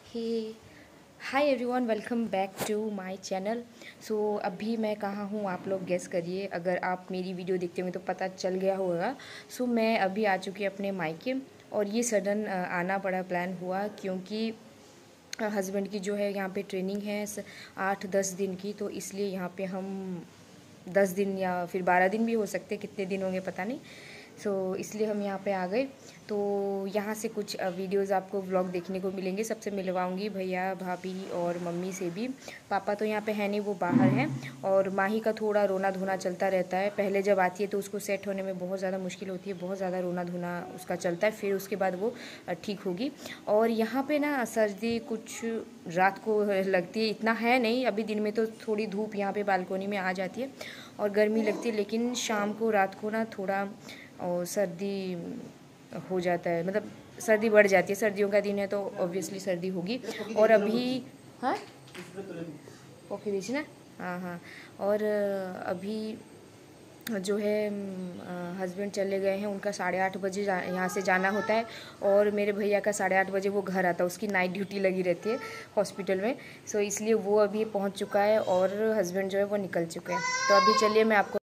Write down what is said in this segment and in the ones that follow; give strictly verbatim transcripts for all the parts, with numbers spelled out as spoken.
Hey hi everyone, welcome back to my channel. So अभी मैं कहाँ हूँ आप लोग गेस करिए। अगर आप मेरी वीडियो देखते होंगे तो पता चल गया होगा। सो so, मैं अभी आ चुकी अपने मायके और ये सडन आना पड़ा, प्लान हुआ क्योंकि हस्बैंड की जो है यहाँ पे ट्रेनिंग है आठ दस दिन की, तो इसलिए यहाँ पे हम दस दिन या फिर बारह दिन भी हो सकते, कितने दिन होंगे पता नहीं। सो so, इसलिए हम यहाँ पे आ गए। तो यहाँ से कुछ वीडियोस आपको व्लॉग देखने को मिलेंगे। सबसे मिलवाऊंगी भैया भाभी और मम्मी से भी। पापा तो यहाँ पे है नहीं, वो बाहर हैं। और माही का थोड़ा रोना धोना चलता रहता है। पहले जब आती है तो उसको सेट होने में बहुत ज़्यादा मुश्किल होती है, बहुत ज़्यादा रोना धोना उसका चलता है, फिर उसके बाद वो ठीक होगी। और यहाँ पर ना सर्दी कुछ रात को लगती है, इतना है नहीं। अभी दिन में तो थोड़ी धूप यहाँ पर बालकोनी में आ जाती है और गर्मी लगती है, लेकिन शाम को रात को ना थोड़ा और सर्दी हो जाता है, मतलब सर्दी बढ़ जाती है। सर्दियों का दिन है तो ऑब्वियसली सर्दी होगी। और अभी हाँ ओके दीजिए ना, हाँ हाँ और अभी जो है हस्बैंड चले गए हैं, उनका साढ़े आठ बजे यहाँ से जाना होता है और मेरे भैया का साढ़े आठ बजे वो घर आता है। उसकी नाइट ड्यूटी लगी रहती है हॉस्पिटल में, सो इसलिए वो अभी पहुँच चुका है और हस्बैंड जो है वो निकल चुके हैं। तो अभी चलिए मैं आपको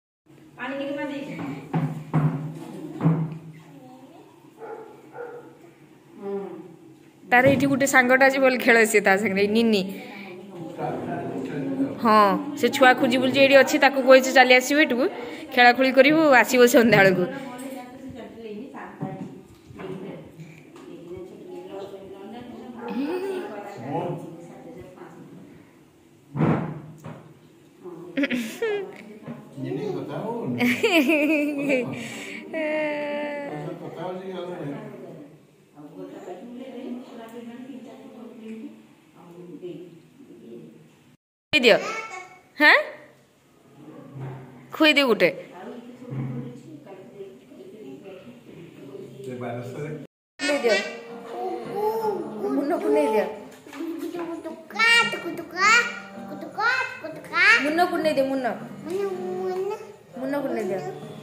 तार ये गोटे सांगटा अच्छे बोल खेल सी संगे निनी हाँ से छुआ खोजी बोल ये अच्छी कही चली आसो एटू खेलाखोली करूँ आसो सन्ध्या बेलू दियो हाँ खुई दियो गोटे दियो मुन्नो को नहीं दियो मुन्नो को नहीं दियो मुन्नो मुन्नो को नहीं दियो।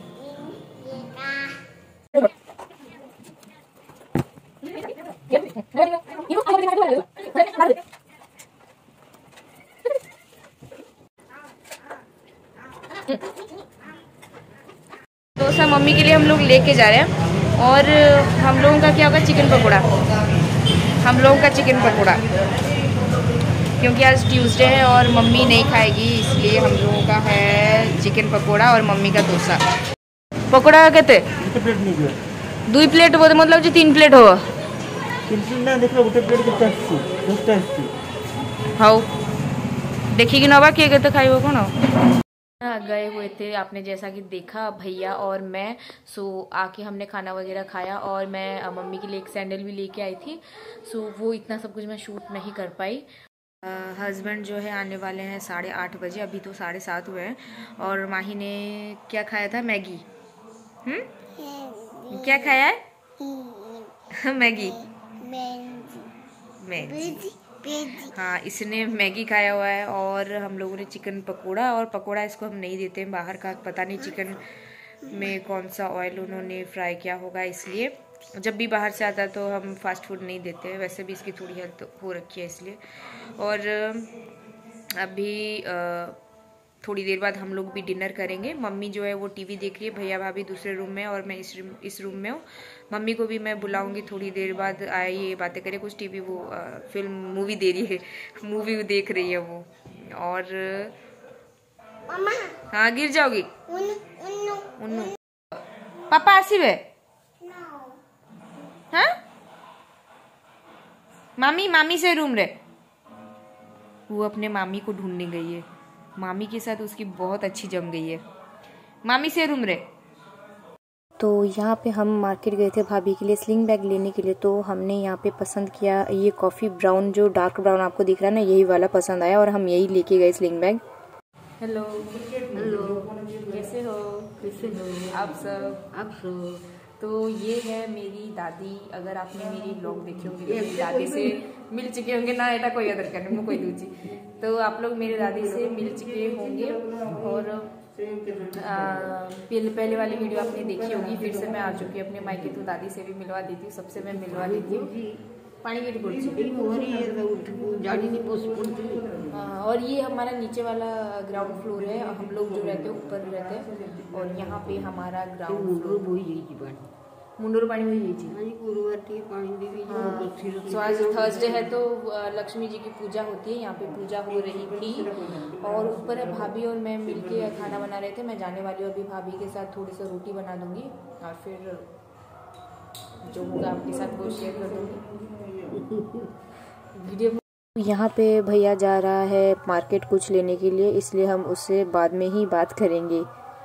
डोसा मम्मी के लिए हम लोग लेके जा रहे हैं और हम लोगों का क्या होगा, चिकन पकोड़ा। हम लोगों का चिकन पकोड़ा क्योंकि आज ट्यूसडे है और मम्मी नहीं खाएगी, इसलिए हम लोगों का है चिकन पकोड़ा और मम्मी का डोसा। पकोड़ा केते दुई प्लेट बोधे मतलब जो तीन प्लेट हो हाउ देखिए नवा किए केते खाइबो कौन गए हुए थे। आपने जैसा कि देखा भैया और मैं, सो आके हमने खाना वगैरह खाया और मैं मम्मी के लिए एक सैंडल भी लेके आई थी। सो वो इतना सब कुछ मैं शूट नहीं कर पाई। हस्बैंड जो है आने वाले हैं साढ़े आठ बजे, अभी तो साढ़े सात हुए हैं। और माही ने क्या खाया था, मैगी। हम्म क्या खाया है मैगी मैगी हाँ इसने मैगी खाया हुआ है। और हम लोगों ने चिकन पकोड़ा, और पकोड़ा इसको हम नहीं देते हैं बाहर का, पता नहीं चिकन में कौन सा ऑयल उन्होंने फ्राई किया होगा, इसलिए जब भी बाहर से आता है तो हम फास्ट फूड नहीं देते हैं। वैसे भी इसकी थोड़ी हेल्थ हो रखी है इसलिए। और अभी थोड़ी देर बाद हम लोग भी डिनर करेंगे। मम्मी जो है वो टीवी देख रही है, भैया भाभी दूसरे रूम में और मैं इस रूम इस रूम में हूँ। मम्मी को भी मैं बुलाऊंगी थोड़ी देर बाद, आइए बातें करें कुछ। टीवी वो आ, फिल्म मूवी दे रही है, मूवी देख रही है वो। और मामा हाँ गिर जाओगी उन्नू पापा आसिबे हाँ मामी मामी से रूम रे। वो अपने मामी को ढूंढने गई है, मामी के साथ उसकी बहुत अच्छी जम गई है। मामी से रूम रे। तो यहाँ पे हम मार्केट गए थे भाभी के लिए स्लिंग बैग लेने के लिए। तो हमने यहाँ पे पसंद किया ये कॉफ़ी ब्राउन, जो डार्क ब्राउन आपको दिख रहा है ना, यही वाला पसंद आया और हम यही लेके गए स्लिंग बैग। हेलो हेलो कैसे हो कैसे हो आप सब आप सब। तो ये है मेरी दादी। अगर आपने मेरी ब्लॉग देखे होंगे तो मेरी दादी से मिल चुके होंगे ना, एटा कोई अदर करने में कोई दूची। तो आप लोग मेरे दादी से मिल चुके होंगे और पहले पहले वाली वीडियो आपने देखी होगी। फिर से मैं आ चुकी हूँ अपने मायके, तो दादी से भी मिलवा देती हूँ, सबसे मैं मिलवा देती हूँ। पानी गेट पड़ती जानी नहीं पड़ती। हाँ, और ये हमारा नीचे वाला ग्राउंड फ्लोर है, हम लोग जो रहते हैं ऊपर रहते हैं, और यहाँ पे हमारा ग्राउंड फ्लोर मुंडोर पानी में हाँ। सो आज थर्सडे है तो लक्ष्मी जी की पूजा होती है, यहाँ पे पूजा हो रही थी, और ऊपर है भाभी और मैं मिलके खाना बना रहे थे। मैं जाने वाली हूँ अभी भाभी के साथ, थोड़ी सा रोटी बना दूंगी और फिर जो होगा आपके साथ वो शेयर कर दूंगी वीडियो में। यहाँ पे भैया जा रहा है मार्केट कुछ लेने के लिए, इसलिए हम उससे बाद में ही बात करेंगे।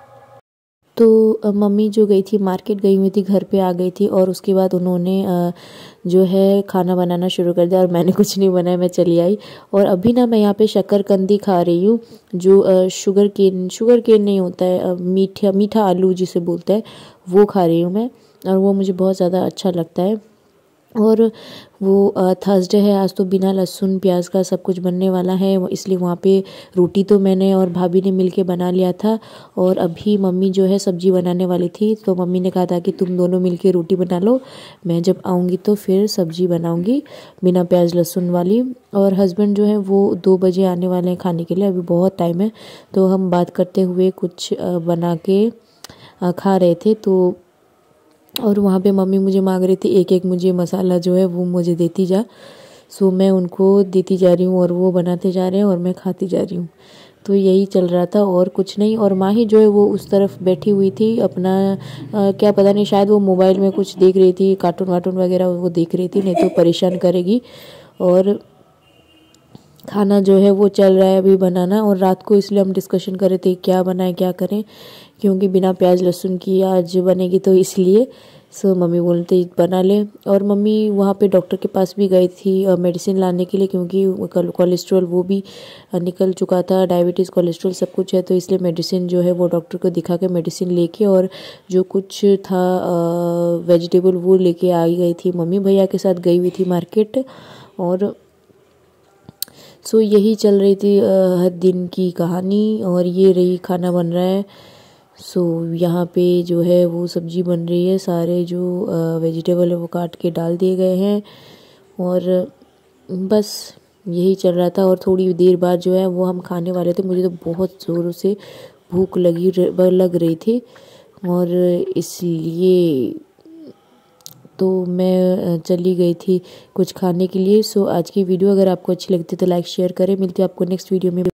तो मम्मी जो गई थी मार्केट गई हुई थी, घर पे आ गई थी, और उसके बाद उन्होंने जो है खाना बनाना शुरू कर दिया, और मैंने कुछ नहीं बनाया, मैं चली आई। और अभी ना मैं यहाँ पे शक्करकंदी खा रही हूँ, जो शुगर केन शुगर केन नहीं होता है, मीठा मीठा आलू जिसे बोलते हैं, वो खा रही हूँ मैं, और वो मुझे बहुत ज़्यादा अच्छा लगता है। और वो थर्सडे है आज, तो बिना लहसुन प्याज का सब कुछ बनने वाला है, इसलिए वहाँ पे रोटी तो मैंने और भाभी ने मिलके बना लिया था। और अभी मम्मी जो है सब्जी बनाने वाली थी, तो मम्मी ने कहा था कि तुम दोनों मिलके रोटी बना लो, मैं जब आऊँगी तो फिर सब्जी बनाऊँगी बिना प्याज लहसुन वाली। और हस्बैंड जो है वो दो बजे आने वाले हैं खाने के लिए, अभी बहुत टाइम है, तो हम बात करते हुए कुछ बना के खा रहे थे। तो और वहाँ पे मम्मी मुझे मांग रही थी एक एक मुझे मसाला जो है वो मुझे देती जा, सो मैं उनको देती जा रही हूँ, और वो बनाते जा रहे हैं और मैं खाती जा रही हूँ। तो यही चल रहा था और कुछ नहीं। और माही जो है वो उस तरफ बैठी हुई थी अपना आ, क्या पता नहीं, शायद वो मोबाइल में कुछ देख रही थी, कार्टून वार्टून वगैरह वो देख रही थी, नहीं तो परेशान करेगी। और खाना जो है वो चल रहा है अभी बनाना, और रात को इसलिए हम डिस्कशन कर रहे थे क्या बनाएं क्या करें, क्योंकि बिना प्याज लहसुन की आज बनेगी, तो इसलिए सो मम्मी बोलते बना ले। और मम्मी वहाँ पे डॉक्टर के पास भी गई थी मेडिसिन लाने के लिए, क्योंकि कोलेस्ट्रॉल वो भी निकल चुका था, डायबिटीज़ कोलेस्ट्रॉल सब कुछ है, तो इसलिए मेडिसिन जो है वो डॉक्टर को दिखा के मेडिसिन लेके, और जो कुछ था वेजिटेबल वो लेके आ गई थी। मम्मी भैया के साथ गई हुई थी मार्केट, और सो so, यही चल रही थी हर दिन की कहानी। और ये रही खाना बन रहा है। सो so, यहाँ पे जो है वो सब्जी बन रही है, सारे जो वेजिटेबल है वो काट के डाल दिए गए हैं, और बस यही चल रहा था। और थोड़ी देर बाद जो है वो हम खाने वाले थे, मुझे तो बहुत ज़ोरों से भूख लगी लग रही थी, और इसलिए तो मैं चली गई थी कुछ खाने के लिए। सो आज की वीडियो अगर आपको अच्छी लगती है तो लाइक शेयर करें। मिलती है आपको नेक्स्ट वीडियो में।